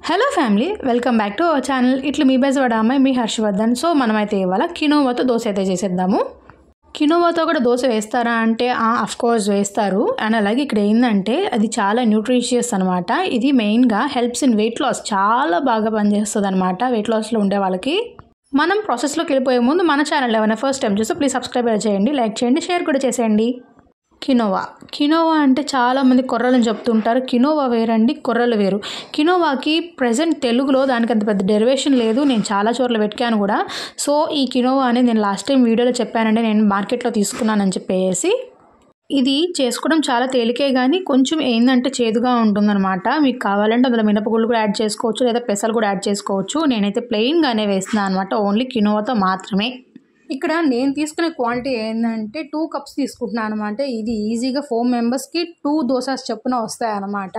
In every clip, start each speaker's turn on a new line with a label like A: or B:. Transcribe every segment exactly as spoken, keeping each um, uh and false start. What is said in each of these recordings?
A: Hello family, welcome back to our channel. ఇట్లా మీ బెజవాడ అమ్మాయి మీ హర్షవర్ధన్. సో మనమైతే ఇవాళ కినోవాతో దోశ అయితే చేసేద్దాము. కినోవాతో కూడా దోశ వేస్తారా అంటే ఆఫ్ కోర్స్ వేస్తారు. అండ్ అలాగే ఇక్కడ ఏంటంటే అది చాలా న్యూట్రిషియస్ అనమాట. ఇది మెయిన్గా హెల్ప్స్ ఇన్ వెయిట్ లాస్, చాలా బాగా పనిచేస్తుంది అనమాట వెయిట్ లాస్లో ఉండే వాళ్ళకి. మనం ప్రాసెస్లోకి వెళ్ళిపోయే ముందు మన ఛానల్ ఏమైనా ఫస్ట్ టైం చూస్తే ప్లీజ్ సబ్స్క్రైబ్ చేయండి, లైక్ చేయండి, షేర్ కూడా చేసేయండి. కినోవా కినోవా అంటే చాలామంది కొర్రలని చెప్తుంటారు. కినోవా వేరండి, కొర్రలు వేరు. కినోవాకి ప్రజెంట్ తెలుగులో దానికి అంత పెద్ద డెరివేషన్ లేదు. నేను చాలా చోట్ల వెతికాను కూడా. సో ఈ కినోవా అనేది నేను లాస్ట్ టైం వీడియోలో చెప్పానండి, నేను మార్కెట్లో తీసుకున్నానని చెప్పేసి. ఇది చేసుకోవడం చాలా తేలికే, కానీ కొంచెం ఏంటంటే చేదుగా ఉంటుందన్నమాట. మీకు కావాలంటే అందులో మినపగుళ్ళు కూడా యాడ్ చేసుకోవచ్చు, లేదా పెసలు కూడా యాడ్ చేసుకోవచ్చు. నేనైతే ప్లెయిన్గానే వేస్తున్నాను అనమాట, ఓన్లీ కినోవాతో మాత్రమే. ఇక్కడ నేను తీసుకునే క్వాంటిటీ ఏంటంటే టూ కప్స్ తీసుకుంటున్నాను అనమాట. ఇది ఈజీగా ఫోర్ మెంబర్స్కి టూ దోసాస్ చొప్పున వస్తాయి అన్నమాట.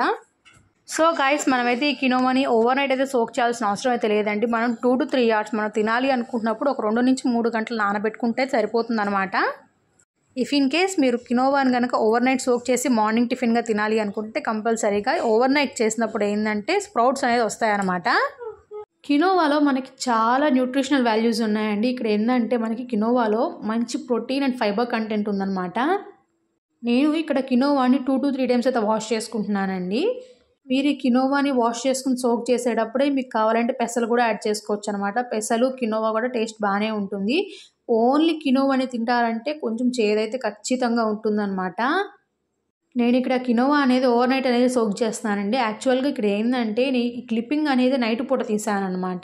A: సో గైస్, మనమైతే ఈ కినోవాని ఓవర్ నైట్ అయితే సోక్ చేయాల్సిన అవసరం అయితే లేదండి. మనం టూ టు త్రీ అవర్స్ మనం తినాలి అనుకుంటున్నప్పుడు ఒక రెండు నుంచి మూడు గంటలు నానబెట్టుకుంటే సరిపోతుంది అనమాట. ఇఫ్ ఇన్ కేస్ మీరు కినోవాని కనుక ఓవర్ నైట్ సోక్ చేసి మార్నింగ్ టిఫిన్గా తినాలి అనుకుంటే కంపల్సరీగా ఓవర్ నైట్ చేసినప్పుడు ఏంటంటే స్ప్రౌట్స్ అనేది వస్తాయన్నమాట. కినోవాలో మనకి చాలా న్యూట్రిషనల్ వాల్యూస్ ఉన్నాయండి. ఇక్కడ ఏంటంటే మనకి కినోవాలో మంచి ప్రోటీన్ అండ్ ఫైబర్ కంటెంట్ ఉందన్నమాట. నేను ఇక్కడ కినోవాని టూ టు త్రీ టైమ్స్ అయితే వాష్ చేసుకుంటున్నానండి. మీరు ఈ కినోవాని వాష్ చేసుకుని సోక్ చేసేటప్పుడే మీకు కావాలంటే పెసలు కూడా యాడ్ చేసుకోవచ్చు అనమాట. పెసలు కినోవా కూడా టేస్ట్ బాగానే ఉంటుంది. ఓన్లీ కినోవాని తింటారంటే కొంచెం చేదైతే ఖచ్చితంగా ఉంటుందన్నమాట. నేను ఇక్కడ కినోవా అనేది ఓవర్ నైట్ అనేది సోక్ చేస్తున్నానండి. యాక్చువల్గా ఇక్కడ ఏంటంటే ఈ క్లిప్పింగ్ అనేది నైట్ పూట తీసాను అనమాట.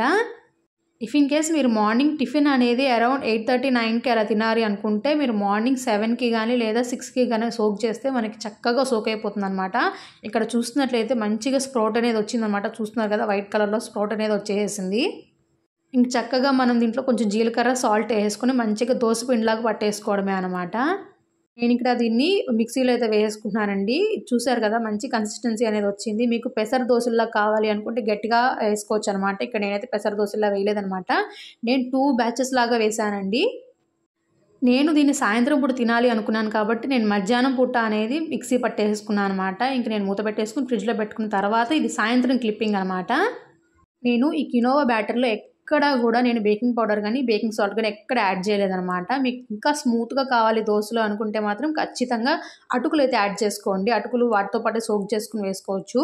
A: ఇఫ్ ఇన్ కేస్ మీరు మార్నింగ్ టిఫిన్ అనేది అరౌండ్ ఎయిట్ థర్టీ నైన్కి అలా తినాలి అనుకుంటే మీరు మార్నింగ్ సెవెన్కి కానీ లేదా సిక్స్కి కానీ సోక్ చేస్తే మనకి చక్కగా సోక్ అయిపోతుంది అనమాట. ఇక్కడ చూస్తున్నట్లయితే మంచిగా స్ప్రౌట్ అనేది వచ్చిందనమాట. చూస్తున్నారు కదా, వైట్ కలర్లో స్ప్రౌట్ అనేది వచ్చేసింది. ఇంక చక్కగా మనం దీంట్లో కొంచెం జీలకర్ర సాల్ట్ వేసుకొని మంచిగా దోశ పిండిలాగా పట్టేసుకోవడమే అనమాట. నేను ఇక్కడ దీన్ని మిక్సీలో అయితే వేసుకుంటున్నానండి. చూసారు కదా, మంచి కన్సిస్టెన్సీ అనేది వచ్చింది. మీకు పెసర దోశల్లా కావాలి అనుకుంటే గట్టిగా వేసుకోవచ్చు అనమాట. ఇక్కడ నేనైతే పెసర దోశల్లా వేయలేదనమాట. నేను టూ బ్యాచెస్ లాగా వేసానండి. నేను దీన్ని సాయంత్రం పూట తినాలి అనుకున్నాను కాబట్టి నేను మధ్యాహ్నం పూట అనేది మిక్సీ పట్టేసుకున్నాను అనమాట. ఇంక నేను మూత పెట్టేసుకుని ఫ్రిడ్జ్లో పెట్టుకున్న తర్వాత ఇది సాయంత్రం క్లిప్పింగ్ అనమాట. నేను ఈ కినోవా బ్యాటర్లో ఎక్కడ కూడా నేను బేకింగ్ పౌడర్ కానీ బేకింగ్ సాల్ట్ కానీ ఎక్కడ యాడ్ చేయలేదన్నమాట. మీకు ఇంకా స్మూత్గా కావాలి దోశలు అనుకుంటే మాత్రం ఖచ్చితంగా అటుకులు అయితే యాడ్ చేసుకోండి. అటుకులు వాటితో పాటు సోక్ చేసుకుని వేసుకోవచ్చు.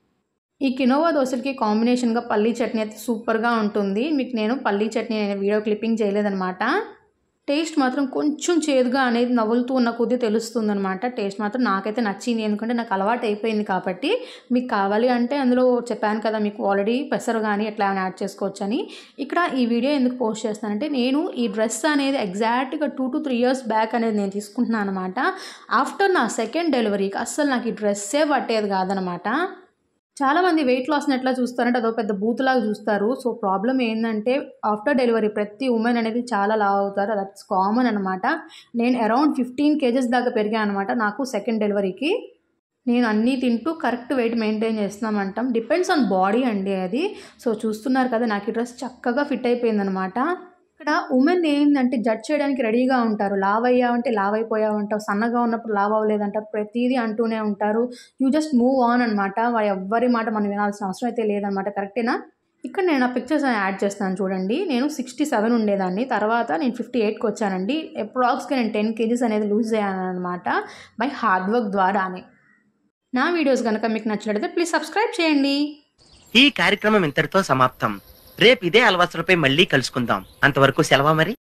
A: ఈ కినోవా దోశలకి కాంబినేషన్గా పల్లీ చట్నీ అయితే సూపర్గా ఉంటుంది. మీకు నేను పల్లీ చట్నీ నేను వీడియో క్లిప్పింగ్ చేయలేదన్నమాట. టేస్ట్ మాత్రం కొంచెం చేదుగా అనేది నవ్వులుతూ ఉన్న కొద్దీ తెలుస్తుంది అనమాట. టేస్ట్ మాత్రం నాకైతే నచ్చింది, ఎందుకంటే నాకు అలవాటు అయిపోయింది కాబట్టి. మీకు కావాలి అంటే అందులో చెప్పాను కదా, మీకు ఆల్రెడీ పెసరు కానీ ఎట్లా ఏమైనా యాడ్ చేసుకోవచ్చు అని. ఇక్కడ ఈ వీడియో ఎందుకు పోస్ట్ చేస్తానంటే నేను ఈ డ్రెస్ అనేది ఎగ్జాక్ట్గా two to three years back అనేది నేను తీసుకుంటున్నాను అనమాట. ఆఫ్టర్ నా సెకండ్ డెలివరీకి అస్సలు నాకు ఈ డ్రెస్సే పట్టేది కాదనమాట. చాలామంది వెయిట్ లాస్ని ఎట్లా చూస్తారంటే అదో పెద్ద బూతులాగా చూస్తారు. సో ప్రాబ్లం ఏంటంటే ఆఫ్టర్ డెలివరీ ప్రతి ఉమెన్ అనేది చాలా లావ్ అవుతారు, దట్స్ కామన్ అనమాట. నేను అరౌండ్ ఫిఫ్టీన్ కేజెస్ దాకా పెరిగాను అనమాట నాకు సెకండ్ డెలివరీకి. నేను అన్నీ తింటూ కరెక్ట్ వెయిట్ మెయింటైన్ చేస్తున్నామంటాం, డిపెండ్స్ ఆన్ బాడీ అండి అది. సో చూస్తున్నారు కదా, నాకు ఈ డ్రెస్ చక్కగా ఫిట్ అయిపోయిందనమాట. ఇక్కడ ఉమెన్ ఏంటంటే జడ్జ్ చేయడానికి రెడీగా ఉంటారు. లావ్ అయ్యావంటే లావ్ అయిపోయావంటారు, సన్నగా ఉన్నప్పుడు లావ్ అవ్వలేదంటారు, ప్రతిదీ అంటూనే ఉంటారు. యూ జస్ట్ మూవ్ ఆన్ అనమాట. ఎవ్వరి మాట మనం వినాల్సిన అవసరం అయితే లేదనమాట. కరెక్టేనా? ఇక్కడ నేను ఆ పిక్చర్స్ అని యాడ్ చేస్తాను చూడండి. నేను సిక్స్టీ సెవెన్ ఉండేదాన్ని, తర్వాత నేను ఫిఫ్టీ ఎయిట్కి వచ్చానండి. అప్రాక్స్గా నేను టెన్ కేజీస్ అనేది లూజ్ అయ్యాను అనమాట బై హార్డ్ వర్క్ ద్వారానే. నా వీడియోస్ కనుక మీకు నచ్చినట్లయితే ప్లీజ్ సబ్స్క్రైబ్ చేయండి.
B: ఈ కార్యక్రమం ఇంతటితో సమాప్తం. రేపు ఇదే అలవాసులపై మళ్ళీ కలుసుకుందాం. అంతవరకు సెలవు మరి.